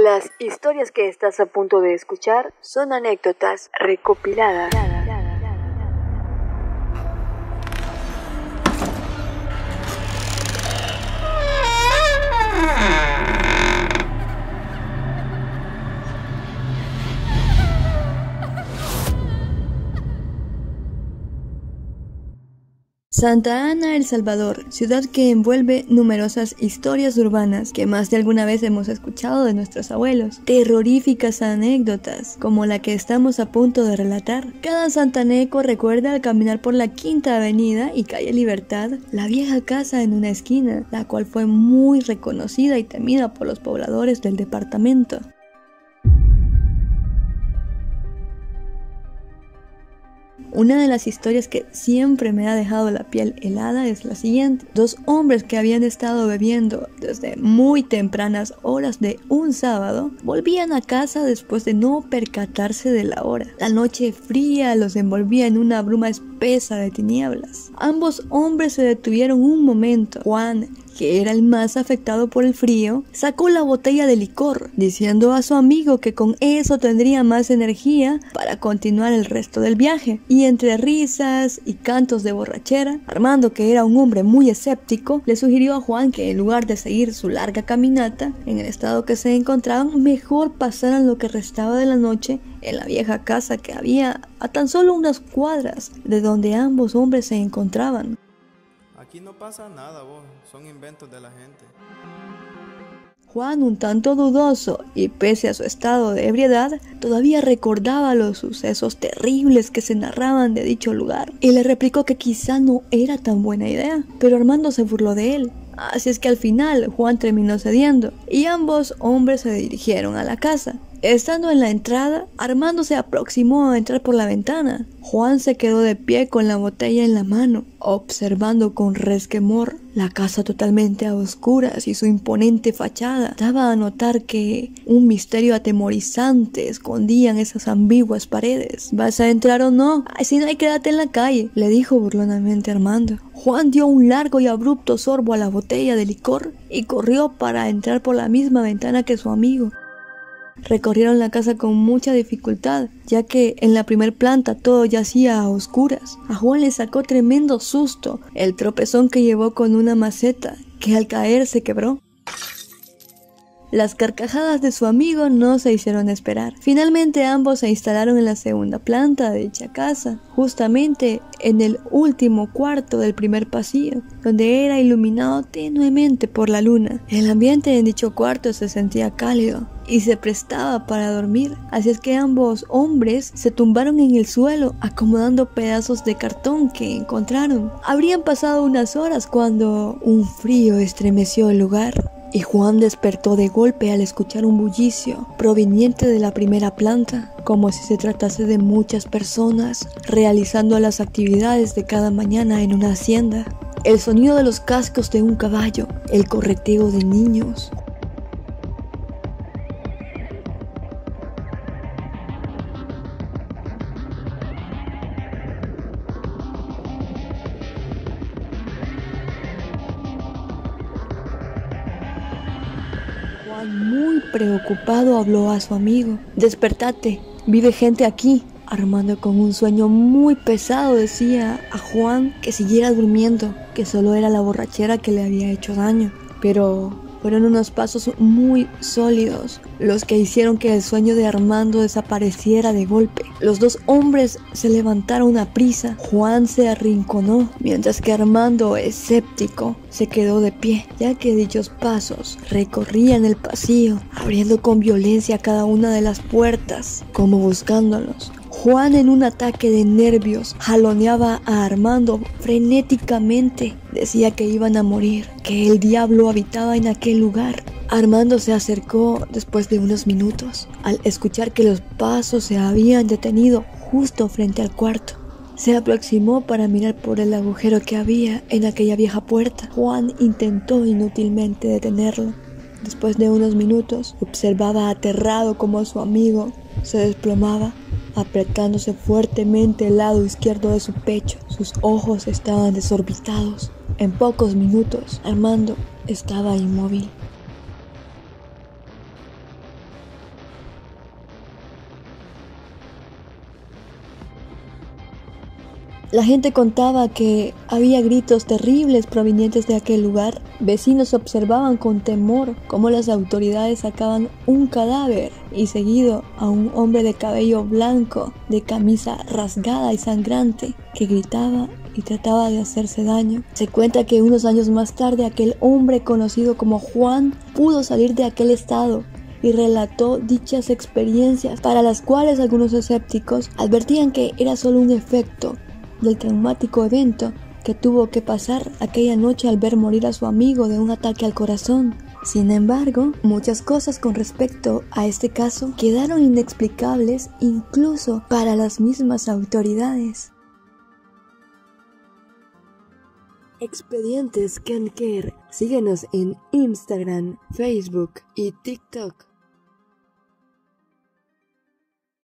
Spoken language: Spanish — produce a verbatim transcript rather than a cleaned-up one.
Las historias que estás a punto de escuchar son anécdotas recopiladas. Santa Ana, El Salvador, ciudad que envuelve numerosas historias urbanas que más de alguna vez hemos escuchado de nuestros abuelos. Terroríficas anécdotas, como la que estamos a punto de relatar. Cada santaneco recuerda al caminar por la Quinta Avenida y Calle Libertad, la vieja casa en una esquina, la cual fue muy reconocida y temida por los pobladores del departamento. Una de las historias que siempre me ha dejado la piel helada es la siguiente. Dos hombres que habían estado bebiendo desde muy tempranas horas de un sábado volvían a casa después de no percatarse de la hora. La noche fría los envolvía en una bruma espesa de tinieblas. Ambos hombres se detuvieron un momento. Juan, que era el más afectado por el frío, sacó la botella de licor, diciendo a su amigo que con eso tendría más energía para continuar el resto del viaje. Y entre risas y cantos de borrachera, Armando, que era un hombre muy escéptico, le sugirió a Juan que en lugar de seguir su larga caminata, en el estado que se encontraban, mejor pasaran lo que restaba de la noche en la vieja casa que había a tan solo unas cuadras de donde ambos hombres se encontraban. Aquí no pasa nada, vos, son inventos de la gente. Juan, un tanto dudoso y pese a su estado de ebriedad, todavía recordaba los sucesos terribles que se narraban de dicho lugar y le replicó que quizá no era tan buena idea, pero Armando se burló de él. Así es que al final Juan terminó cediendo y ambos hombres se dirigieron a la casa. Estando en la entrada, Armando se aproximó a entrar por la ventana. Juan se quedó de pie con la botella en la mano, observando con resquemor la casa totalmente a oscuras y su imponente fachada. Daba a notar que un misterio atemorizante escondían esas ambiguas paredes. ¿Vas a entrar o no? Ay, si no hay, quédate en la calle, le dijo burlonamente Armando. Juan dio un largo y abrupto sorbo a la botella de licor y corrió para entrar por la misma ventana que su amigo. Recorrieron la casa con mucha dificultad, ya que en la primer planta todo yacía a oscuras. A Juan le sacó tremendo susto el tropezón que llevó con una maceta, que al caer se quebró. Las carcajadas de su amigo no se hicieron esperar. Finalmente ambos se instalaron en la segunda planta de dicha casa, justamente en el último cuarto del primer pasillo, donde era iluminado tenuemente por la luna. El ambiente en dicho cuarto se sentía cálido y se prestaba para dormir, así es que ambos hombres se tumbaron en el suelo acomodando pedazos de cartón que encontraron. Habrían pasado unas horas cuando un frío estremeció el lugar y Juan despertó de golpe al escuchar un bullicio proveniente de la primera planta, como si se tratase de muchas personas realizando las actividades de cada mañana en una hacienda. El sonido de los cascos de un caballo, el correteo de niños. Juan, muy preocupado, habló a su amigo. «Despertate, vive gente aquí». Armando, con un sueño muy pesado, decía a Juan que siguiera durmiendo, que solo era la borrachera que le había hecho daño. Pero fueron unos pasos muy sólidos los que hicieron que el sueño de Armando desapareciera de golpe. Los dos hombres se levantaron a prisa. Juan se arrinconó, mientras que Armando, escéptico, se quedó de pie, ya que dichos pasos recorrían el pasillo, abriendo con violencia cada una de las puertas, como buscándolos. Juan, en un ataque de nervios, jaloneaba a Armando frenéticamente. Decía que iban a morir, que el diablo habitaba en aquel lugar. Armando se acercó después de unos minutos, al escuchar que los pasos se habían detenido justo frente al cuarto. Se aproximó para mirar por el agujero que había en aquella vieja puerta. Juan intentó inútilmente detenerlo. Después de unos minutos, observaba aterrado cómo su amigo se desplomaba, apretándose fuertemente el lado izquierdo de su pecho. Sus ojos estaban desorbitados. En pocos minutos, Armando estaba inmóvil. La gente contaba que había gritos terribles provenientes de aquel lugar. Vecinos observaban con temor cómo las autoridades sacaban un cadáver y seguido a un hombre de cabello blanco, de camisa rasgada y sangrante, que gritaba y trataba de hacerse daño. Se cuenta que unos años más tarde aquel hombre conocido como Juan pudo salir de aquel estado y relató dichas experiencias, para las cuales algunos escépticos advertían que era solo un efecto del traumático evento que tuvo que pasar aquella noche al ver morir a su amigo de un ataque al corazón. Sin embargo, muchas cosas con respecto a este caso quedaron inexplicables incluso para las mismas autoridades. Expedientes Kanker. Síguenos en Instagram, Facebook y TikTok.